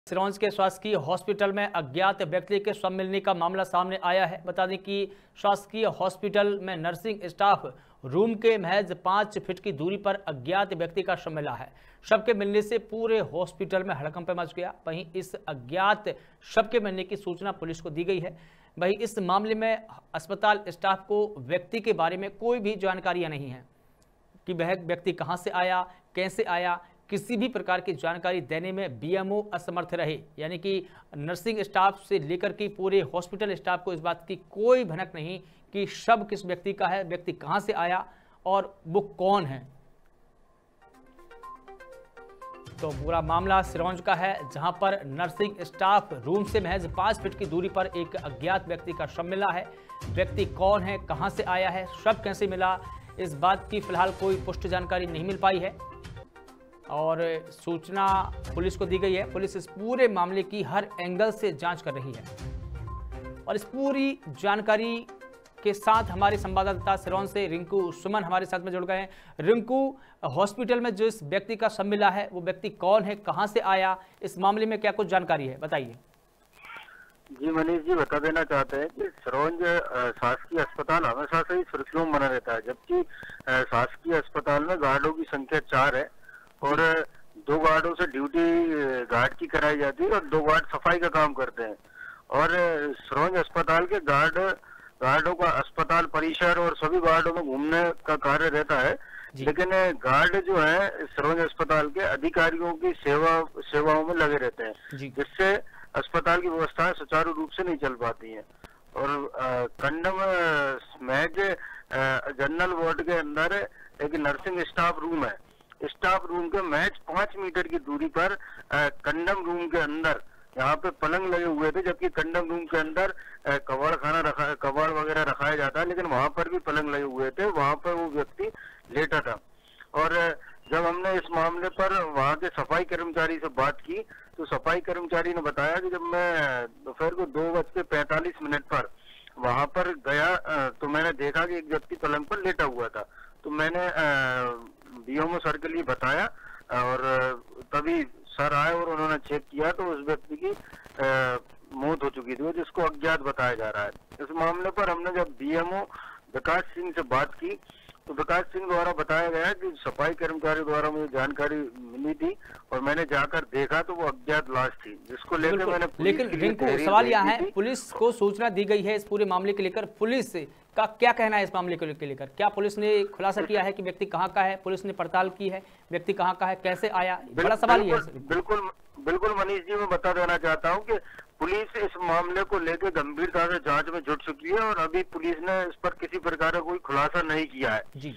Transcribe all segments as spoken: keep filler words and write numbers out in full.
सिरोंज के शासकीय हॉस्पिटल में अज्ञात व्यक्ति के शव मिलने का मामला सामने आया है। बता दें कि शासकीय हॉस्पिटल में नर्सिंग स्टाफ रूम के महज पाँच फीट की दूरी पर अज्ञात व्यक्ति का शव मिला है। शव के मिलने से पूरे हॉस्पिटल में हड़कंप मच गया। वहीं इस अज्ञात शव के मिलने की सूचना पुलिस को दी गई है। वहीं इस मामले में अस्पताल स्टाफ को व्यक्ति के बारे में कोई भी जानकारियां नहीं है कि वह व्यक्ति कहां से आया, कैसे आया। किसी भी प्रकार की जानकारी देने में बीएमओ असमर्थ रहे, यानी कि नर्सिंग स्टाफ से लेकर के पूरे हॉस्पिटल स्टाफ को इस बात की कोई भनक नहीं कि शव किस व्यक्ति का है, व्यक्ति कहां से आया और वो कौन है। तो पूरा मामला सिरोंज का है, जहां पर नर्सिंग स्टाफ रूम से महज पाँच फीट की दूरी पर एक अज्ञात व्यक्ति का शव मिला है। व्यक्ति कौन है, कहां से आया है, शव कैसे मिला, इस बात की फिलहाल कोई पुष्ट जानकारी नहीं मिल पाई है और सूचना पुलिस को दी गई है। पुलिस इस पूरे मामले की हर एंगल से जांच कर रही है और इस पूरी जानकारी के साथ हमारे संवाददाता सिरोंज से रिंकू सुमन हमारे साथ में जुड़ गए हैं। रिंकू, हॉस्पिटल में जो इस व्यक्ति का शव मिला है वो व्यक्ति कौन है, कहां से आया, इस मामले में क्या कुछ जानकारी है, बताइए। जी मनीष जी, बता देना चाहते हैं कि सिरोंज शासकीय अस्पताल हमेशा से ही सुर्खियों में बना रहता है, जबकि शासकीय अस्पताल में गार्डों की संख्या चार है और दो गार्डों से ड्यूटी गार्ड की कराई जाती है और दो गार्ड सफाई का काम करते हैं। और सिरोंज अस्पताल के गार्ड गार्डों का अस्पताल परिसर और सभी गार्डों में घूमने का कार्य रहता है, लेकिन गार्ड जो है सिरोंज अस्पताल के अधिकारियों की सेवा सेवाओं में लगे रहते हैं, जिससे अस्पताल की व्यवस्थाएं सुचारू रूप से नहीं चल पाती हैं। और कंडम महज जनरल वार्ड के अंदर एक नर्सिंग स्टाफ रूम है। स्टाफ रूम के महज पांच मीटर की दूरी पर कंडम रूम के अंदर यहाँ पे पलंग लगे हुए थे, जबकि कंडम रूम के अंदर कबाड़ खाना रखा कबाड़ वगैरह रखाया जाता है, लेकिन वहां पर भी पलंग लगे हुए थे। वहां पर वो व्यक्ति लेटा था और जब हमने इस मामले पर वहां के सफाई कर्मचारी से बात की तो सफाई कर्मचारी ने बताया कि जब मैं दोपहर को दो बज के पैंतालीस मिनट पर वहां पर गया तो मैंने देखा कि एक व्यक्ति पलंग पर लेटा हुआ था। तो मैंने बीएमओ सर के लिए बताया और तभी सर आए और उन्होंने चेक किया तो उस व्यक्ति की आ, मौत हो चुकी थी, जिसको अज्ञात बताया जा रहा है। इस मामले पर हमने जब बीएमओ विकास सिंह से बात की तो विकास सिंह द्वारा बताया गया कि सफाई कर्मचारी द्वारा मुझे जानकारी मिली थी और मैंने जाकर देखा तो वो अज्ञात लाश थी, जिसको लेकर मैंने लेकिन रिंकू, सवाल यह है, पुलिस को सूचना दी गई है इस पूरे मामले को लेकर, पुलिस का क्या कहना है इस मामले को लेकर? क्या पुलिस ने खुलासा किया है कि व्यक्ति कहां का है, पुलिस ने पड़ताल की है, व्यक्ति कहां का है, कैसे आया? बड़ा सवाल ये है। बिल्कुल बिल्कुल मनीष जी, मैं बता देना चाहता हूं कि पुलिस इस मामले को लेकर गंभीरता से जांच में जुट चुकी है और अभी पुलिस ने इस पर किसी प्रकार का कोई खुलासा नहीं किया है। जी,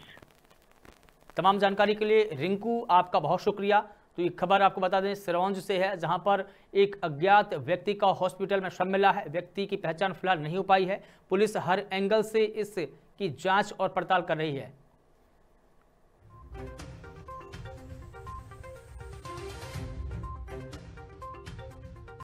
तमाम जानकारी के लिए रिंकू आपका बहुत शुक्रिया। तो ये खबर आपको बता दें सिरोंज से है, जहां पर एक अज्ञात व्यक्ति का हॉस्पिटल में शव मिला है। व्यक्ति की पहचान फिलहाल नहीं हो पाई है। पुलिस हर एंगल से इसकी जांच और पड़ताल कर रही है।